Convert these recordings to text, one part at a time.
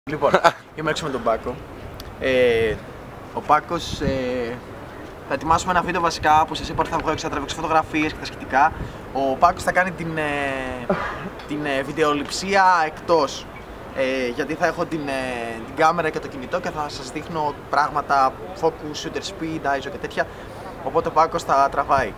Λοιπόν, είμαι έξω με τον Πάκο. Ο Πάκος θα ετοιμάσουμε ένα βίντεο βασικά που σας είπα ότι θα βγω έξω, θα τραβήξω φωτογραφίες και τα σχετικά. Ο Πάκος θα κάνει την βιντεοληψία εκτός. Γιατί θα έχω την κάμερα και το κινητό και θα σας δείχνω πράγματα, focus, shooter speed, ISO και τέτοια. Οπότε ο Πάκος θα τραβάει.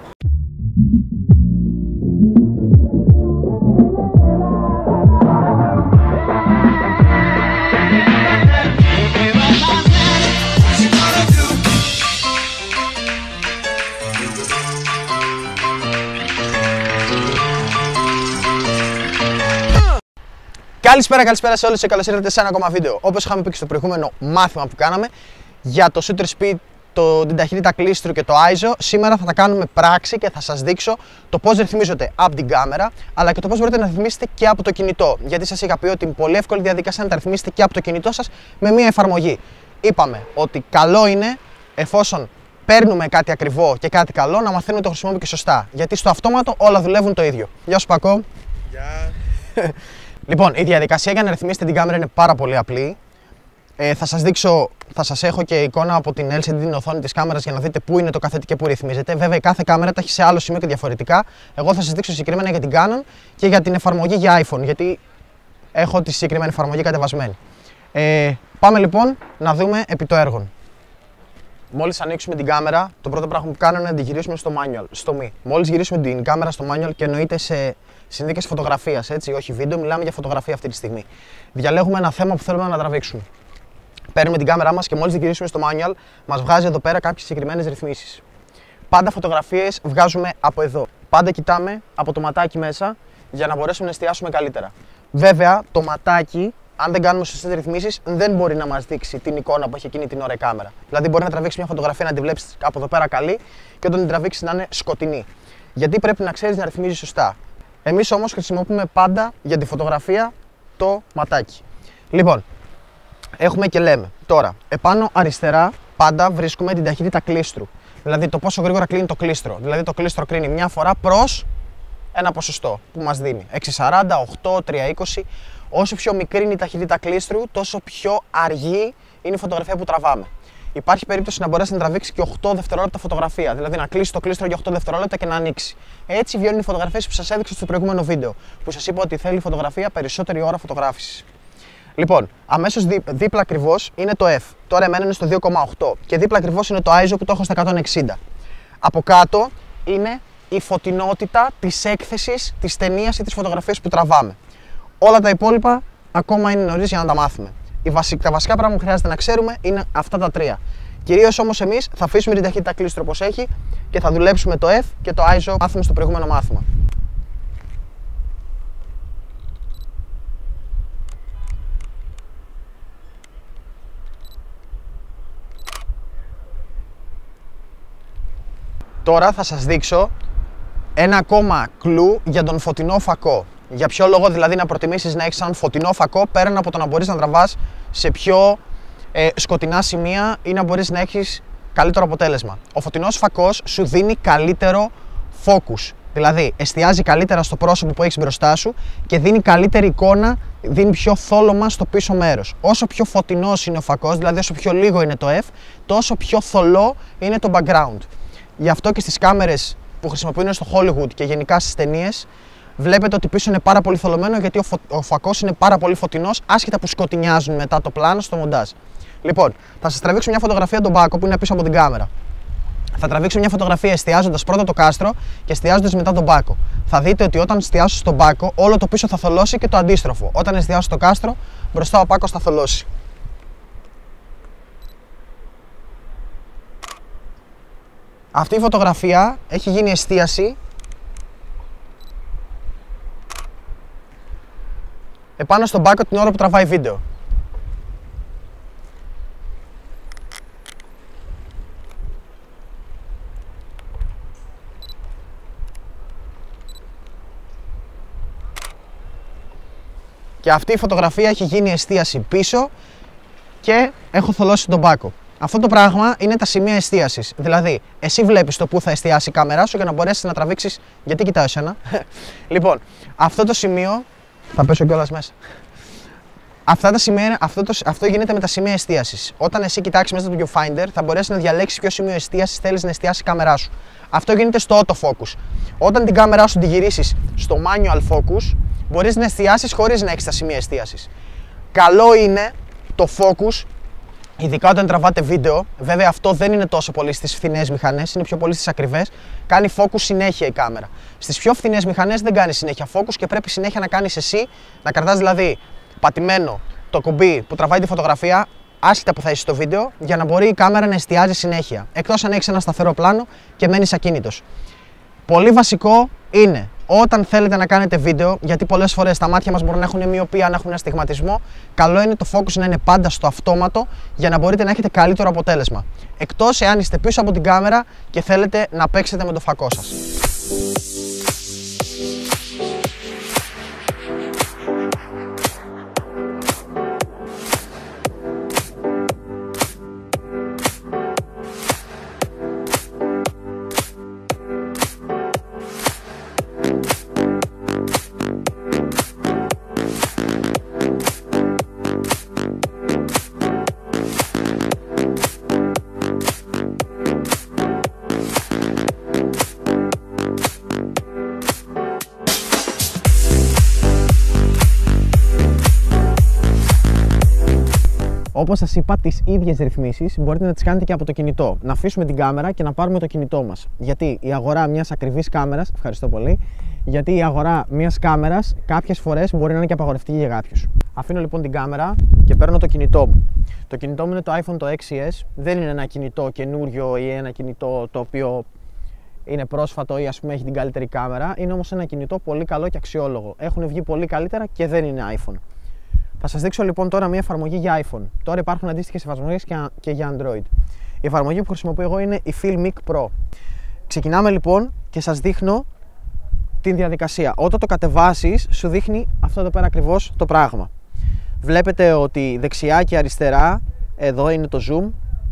Καλησπέρα σε όλους και καλώς ήρθατε σε ένα ακόμα βίντεο. Όπως είχαμε πει και στο προηγούμενο μάθημα που κάναμε για το shooter speed, την ταχύτητα κλίστρου και το ISO, σήμερα θα τα κάνουμε πράξη και θα σας δείξω το πώς ρυθμίζονται από την κάμερα, αλλά και το πώς μπορείτε να ρυθμίσετε και από το κινητό. Γιατί σας είχα πει ότι είναι πολύ εύκολη διαδικασία να τα ρυθμίσετε και από το κινητό σας με μία εφαρμογή. Είπαμε ότι καλό είναι, εφόσον παίρνουμε κάτι ακριβό και κάτι καλό, να μαθαίνουμε το χρησιμοποιούμε και σωστά. Γιατί στο αυτόματο όλα δουλεύουν το ίδιο. Γεια σου Πακό. Γεια. Λοιπόν, η διαδικασία για να ρυθμίσετε την κάμερα είναι πάρα πολύ απλή. Θα σας έχω και εικόνα από την LCD την οθόνη της κάμερας για να δείτε πού είναι το καθέτη και πού ρυθμίζεται. Βέβαια, η κάθε κάμερα τα έχει σε άλλο σημείο και διαφορετικά. Εγώ θα σας δείξω συγκεκριμένα για την Canon και για την εφαρμογή για iPhone, γιατί έχω τη συγκεκριμένη εφαρμογή κατεβασμένη. Πάμε λοιπόν να δούμε επί το έργο. Μόλις ανοίξουμε την κάμερα, το πρώτο πράγμα που κάνω είναι να την γυρίσουμε στο manual, στο μη. Μόλις γυρίσουμε την κάμερα στο manual και εννοείται σε συνθήκες φωτογραφίας, έτσι, όχι βίντεο, μιλάμε για φωτογραφία αυτή τη στιγμή. Διαλέγουμε ένα θέμα που θέλουμε να τραβήξουμε. Παίρνουμε την κάμερά μας και μόλις την γυρίσουμε στο manual, μας βγάζει εδώ πέρα κάποιες συγκεκριμένες ρυθμίσεις. Πάντα φωτογραφίες βγάζουμε από εδώ. Πάντα κοιτάμε από το ματάκι μέσα για να μπορέσουμε να εστιάσουμε καλύτερα. Βέβαια, το ματάκι, αν δεν κάνουμε σωστές ρυθμίσεις, δεν μπορεί να μας δείξει την εικόνα που έχει εκείνη την ώρα η κάμερα. Δηλαδή, μπορεί να τραβήξει μια φωτογραφία να τη βλέπεις από εδώ πέρα καλή και όταν την τραβήξει να είναι σκοτεινή. Γιατί πρέπει να ξέρεις να ρυθμίζεις σωστά. Εμείς όμως χρησιμοποιούμε πάντα για τη φωτογραφία το ματάκι. Λοιπόν, έχουμε και λέμε τώρα, επάνω αριστερά πάντα βρίσκουμε την ταχύτητα κλίστρου. Δηλαδή το πόσο γρήγορα κλείνει το κλίστρο. Δηλαδή το κλίστρο κλείνει μια φορά προς ένα ποσοστό που μας δίνει 640, 8, 320. Όσο πιο μικρή είναι η ταχύτητα κλίστρου, τόσο πιο αργή είναι η φωτογραφία που τραβάμε. Υπάρχει περίπτωση να μπορέσει να τραβήξει και 8 δευτερόλεπτα φωτογραφία, δηλαδή να κλείσει το κλίστρο για 8 δευτερόλεπτα και να ανοίξει. Έτσι βγαίνουν οι φωτογραφίες που σας έδειξα στο προηγούμενο βίντεο, που σας είπα ότι θέλει φωτογραφία περισσότερη ώρα φωτογράφησης. Λοιπόν, αμέσως δίπλα ακριβώς είναι το F. Τώρα εμένα είναι στο 2,8 και δίπλα ακριβώς είναι το ISO που το έχω στα 160. Από κάτω είναι η φωτεινότητα της έκθεσης, της ταινίας ή της φωτογραφίας που τραβάμε. Όλα τα υπόλοιπα ακόμα είναι νωρίς για να τα μάθουμε. Τα βασικά πράγματα που χρειάζεται να ξέρουμε είναι αυτά τα τρία. Κυρίως όμως εμείς θα αφήσουμε την ταχύτητα κλίστρου όπως έχει και θα δουλέψουμε το F και το ISO που μάθαμε στο προηγούμενο μάθημα. Τώρα θα σας δείξω ένα ακόμα κλου για τον φωτεινό φακό. Για ποιο λόγο δηλαδή να προτιμήσεις να έχεις έναν φωτεινό φακό πέραν από το να μπορείς να τραβάς σε πιο σκοτεινά σημεία ή να μπορείς να έχεις καλύτερο αποτέλεσμα. Ο φωτεινός φακός σου δίνει καλύτερο focus. Δηλαδή εστιάζει καλύτερα στο πρόσωπο που έχεις μπροστά σου και δίνει καλύτερη εικόνα, δίνει πιο θόλωμα στο πίσω μέρος. Όσο πιο φωτεινός είναι ο φακός, δηλαδή όσο πιο λίγο είναι το F, τόσο πιο θολό είναι το background. Γι' αυτό και στις κάμερες που χρησιμοποιούν στο Hollywood και γενικά στις ταινίες, βλέπετε ότι πίσω είναι πάρα πολύ θολωμένο γιατί ο φακός είναι πάρα πολύ φωτεινός, άσχετα που σκοτεινιάζουν μετά το πλάνο στο μοντάζ. Λοιπόν, θα σας τραβήξω μια φωτογραφία τον Πάκο που είναι πίσω από την κάμερα. Θα τραβήξω μια φωτογραφία εστιάζοντας πρώτα το κάστρο και εστιάζοντας μετά τον Πάκο. Θα δείτε ότι όταν εστιάσω στον Πάκο, όλο το πίσω θα θολώσει και το αντίστροφο. Όταν εστιάσω στο κάστρο, μπροστά ο Πάκος θα θολώσει. Αυτή η φωτογραφία έχει γίνει εστίαση επάνω στον Πάκο την ώρα που τραβάει βίντεο. Και αυτή η φωτογραφία έχει γίνει εστίαση πίσω και έχω θολώσει τον Πάκο. Αυτό το πράγμα είναι τα σημεία εστίασης. Δηλαδή, εσύ βλέπεις το που θα εστιάσει η κάμερά σου για να μπορέσεις να τραβήξεις. Γιατί κοιτάω εσένα. Λοιπόν, αυτό το σημείο. Θα πέσω κιόλας μέσα. Αυτά τα σημεία, αυτό γίνεται με τα σημεία εστίασης. Όταν εσύ κοιτάξεις μέσα στο viewfinder, θα μπορέσεις να διαλέξεις ποιο σημείο εστίασης θέλεις να εστιάσει η κάμερά σου. Αυτό γίνεται στο autofocus. Όταν την κάμερά σου τη γυρίσεις στο manual focus, μπορείς να εστιάσεις χωρίς να έχεις τα σημεία εστίασης. Καλό είναι το focus, ειδικά όταν τραβάτε βίντεο, βέβαια αυτό δεν είναι τόσο πολύ στις φθηνές μηχανές, είναι πιο πολύ στις ακριβές, κάνει focus συνέχεια η κάμερα. Στις πιο φθηνές μηχανές δεν κάνει συνέχεια focus και πρέπει συνέχεια να κάνεις εσύ, να κρατάς δηλαδή πατημένο το κουμπί που τραβάει τη φωτογραφία, άσχετα που θα είσαι στο βίντεο, για να μπορεί η κάμερα να εστιάζει συνέχεια. Εκτός αν έχεις ένα σταθερό πλάνο και μένεις ακίνητος. Πολύ βασικό είναι όταν θέλετε να κάνετε βίντεο, γιατί πολλές φορές τα μάτια μας μπορούν να έχουν μοιοπία, να έχουν αστιγματισμό, καλό είναι το focus να είναι πάντα στο αυτόματο για να μπορείτε να έχετε καλύτερο αποτέλεσμα. Εκτός εάν είστε πίσω από την κάμερα και θέλετε να παίξετε με το φακό σας. Όπως σας είπα, τις ίδιες ρυθμίσεις μπορείτε να τις κάνετε και από το κινητό. Να αφήσουμε την κάμερα και να πάρουμε το κινητό μας. Γιατί η αγορά μιας ακριβής κάμερας, ευχαριστώ πολύ, γιατί η αγορά μιας κάμερας κάποιες φορές μπορεί να είναι και απαγορευτική για κάποιους. Αφήνω λοιπόν την κάμερα και παίρνω το κινητό μου. Το κινητό μου είναι το iPhone το 6s, δεν είναι ένα κινητό καινούριο ή ένα κινητό το οποίο είναι πρόσφατο ή ας πούμε έχει την καλύτερη κάμερα. Είναι όμως ένα κινητό πολύ καλό και αξιόλογο. Έχουν βγει πολύ καλύτερα και δεν είναι iPhone. Θα σας δείξω λοιπόν τώρα μια εφαρμογή για iPhone. Τώρα υπάρχουν αντίστοιχες εφαρμογές και για Android. Η εφαρμογή που χρησιμοποιώ εγώ είναι η Filmic Pro. Ξεκινάμε λοιπόν και σας δείχνω την διαδικασία. Όταν το κατεβάσεις, σου δείχνει αυτό εδώ πέρα ακριβώς το πράγμα. Βλέπετε ότι δεξιά και αριστερά, εδώ είναι το zoom,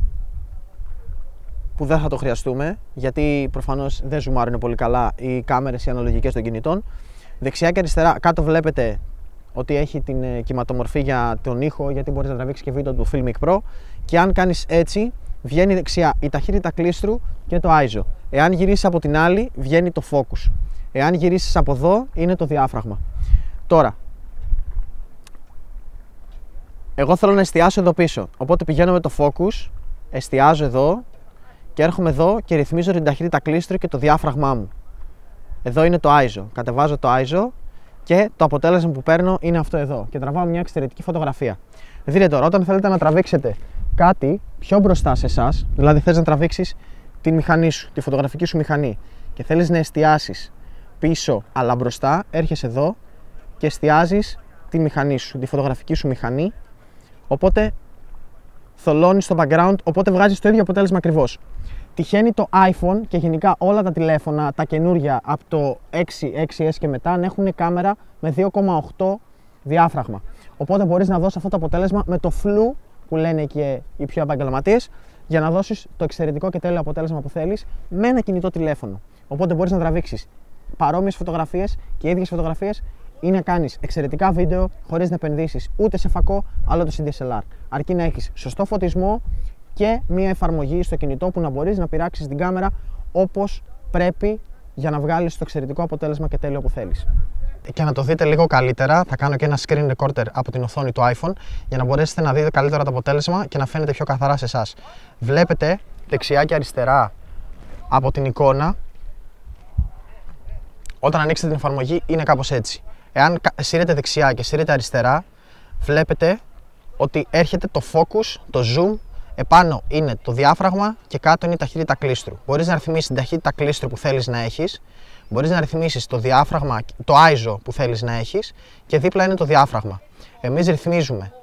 που δεν θα το χρειαστούμε, γιατί προφανώς δεν ζουμάρουν πολύ καλά οι κάμερες οι αναλογικές των κινητών. Δεξιά και αριστερά, κάτω βλέπετε ότι έχει την κυματομορφή για τον ήχο, γιατί μπορείς να τραβήξεις και βίντεο του Filmic Pro. Και αν κάνεις έτσι, βγαίνει δεξιά η ταχύτητα κλίστρου και το ISO. Εάν γυρίσεις από την άλλη, βγαίνει το focus. Εάν γυρίσεις από εδώ, είναι το διάφραγμα. Τώρα, εγώ θέλω να εστιάσω εδώ πίσω. Οπότε πηγαίνω με το focus, εστιάζω εδώ και έρχομαι εδώ και ρυθμίζω την ταχύτητα κλίστρου και το διάφραγμά μου. Εδώ είναι το ISO. Κατεβάζω το ISO. Και το αποτέλεσμα που παίρνω είναι αυτό εδώ και τραβάω μια εξαιρετική φωτογραφία. Δείτε τώρα, όταν θέλετε να τραβήξετε κάτι πιο μπροστά σε εσάς, δηλαδή θες να τραβήξεις την μηχανή σου, τη φωτογραφική σου μηχανή και θέλεις να εστιάσεις πίσω αλλά μπροστά, έρχεσαι εδώ και εστιάζεις τη μηχανή σου, τη φωτογραφική σου μηχανή, οπότε θολώνεις το background, οπότε βγάζεις το ίδιο αποτέλεσμα ακριβώς. Τυχαίνει το iPhone και γενικά όλα τα τηλέφωνα, τα καινούρια από το 6, 6S και μετά να έχουν κάμερα με 2,8 διάφραγμα. Οπότε μπορείς να δώσεις αυτό το αποτέλεσμα με το flu που λένε και οι πιο επαγγελματίες για να δώσεις το εξαιρετικό και τέλειο αποτέλεσμα που θέλεις με ένα κινητό τηλέφωνο. Οπότε μπορείς να τραβήξεις παρόμοιες φωτογραφίες και ίδιες φωτογραφίες ή να κάνεις εξαιρετικά βίντεο χωρίς να επενδύσεις ούτε σε φακό αλλά το σε DSLR. Αρκεί να έχεις σωστό φωτισμό και μια εφαρμογή στο κινητό που να μπορείς να πειράξεις την κάμερα όπως πρέπει για να βγάλεις το εξαιρετικό αποτέλεσμα και τέλειο που θέλεις. Και να το δείτε λίγο καλύτερα, θα κάνω και ένα screen recorder από την οθόνη του iPhone για να μπορέσετε να δείτε καλύτερα το αποτέλεσμα και να φαίνεται πιο καθαρά σε εσάς. Βλέπετε δεξιά και αριστερά από την εικόνα, όταν ανοίξετε την εφαρμογή είναι κάπως έτσι. Εάν σύρετε δεξιά και σύρετε αριστερά, βλέπετε ότι έρχεται το focus, το zoom. Επάνω είναι το διάφραγμα και κάτω είναι η ταχύτητα κλίστρου. Μπορείς να ρυθμίσεις την ταχύτητα κλίστρου που θέλεις να έχεις, μπορείς να ρυθμίσεις το διάφραγμα, το ISO που θέλεις να έχεις και δίπλα είναι το διάφραγμα. Εμείς ρυθμίζουμε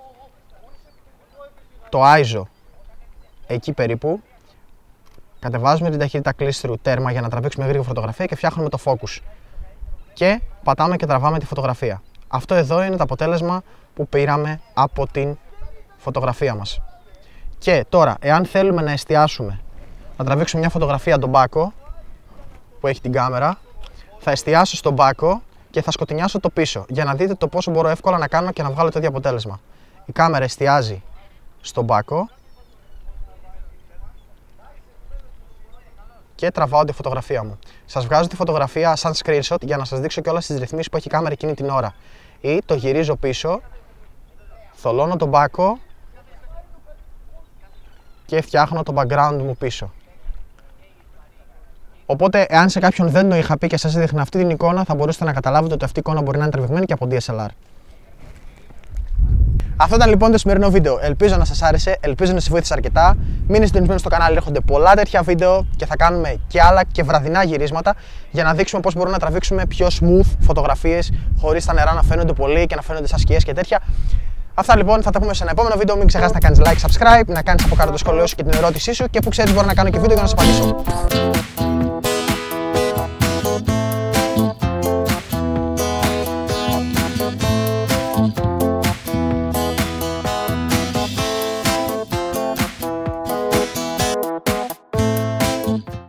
το ISO εκεί περίπου, κατεβάζουμε την ταχύτητα κλίστρου τέρμα για να τραβήξουμε γρήγορα φωτογραφία και φτιάχνουμε το focus. Και πατάμε και τραβάμε τη φωτογραφία. Αυτό εδώ είναι το αποτέλεσμα που πήραμε από την φωτογραφία μας. Και τώρα, εάν θέλουμε να εστιάσουμε, να τραβήξουμε μια φωτογραφία τον μπάκο που έχει την κάμερα, θα εστιάσω στον μπάκο και θα σκοτεινιάσω το πίσω για να δείτε το πόσο μπορώ εύκολα να κάνω και να βγάλω το ίδιο αποτέλεσμα. Η κάμερα εστιάζει στον μπάκο και τραβάω τη φωτογραφία μου. Σας βγάζω τη φωτογραφία σαν screenshot για να σας δείξω και όλες τις ρυθμίσεις που έχει η κάμερα εκείνη την ώρα. Ή το γυρίζω πίσω, θολώνω τον μπάκο και φτιάχνω το background μου πίσω. Οπότε, εάν σε κάποιον δεν το είχα πει και σας έδειχνα αυτή την εικόνα, θα μπορούσατε να καταλάβετε ότι αυτή η εικόνα μπορεί να είναι τραβηγμένη και από DSLR. Αυτό ήταν λοιπόν το σημερινό βίντεο. Ελπίζω να σας άρεσε, ελπίζω να σας βοήθησε αρκετά. Μείνετε συντονισμένοι στο κανάλι, έρχονται πολλά τέτοια βίντεο και θα κάνουμε και άλλα και βραδινά γυρίσματα για να δείξουμε πώς μπορούμε να τραβήξουμε πιο smooth φωτογραφίες χωρίς τα νερά να φαίνονται πολύ και να φαίνονται σαν σκιές και τέτοια. Αυτά λοιπόν, θα τα πούμε σε ένα επόμενο βίντεο. Μην ξεχάσεις να κάνεις like, subscribe, να κάνεις από κάτω το σχόλιο σου και την ερώτησή σου και που ξέρεις μπορώ να κάνω και βίντεο για να σας απαντήσω.